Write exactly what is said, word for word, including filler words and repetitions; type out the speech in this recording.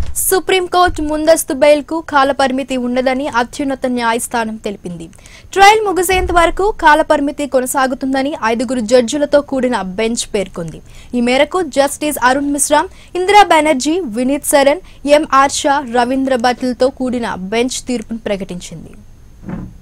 Supreme court ముందస్తు bail కు కాల పరిమితి ఉండదని అత్యున్నత న్యాయస్థానం తెలిపింది. ట్రయల్ ముగిసేంత వరకు కాల పరిమితి కొనసాగుతుందని ఐదుగురు జడ్జిలతో కూడిన బెంచ్ పేర్కొంది. ఈ మేరకు జస్టిస్ అరుణ్ మిశ్రా, ఇందిరా బెనర్జీ, వినీత్ సరన్, ఎంఆర్ షా, రవీంద్ర భట్లతో కూడిన బెంచ్ తీర్పును ప్రకటించింది.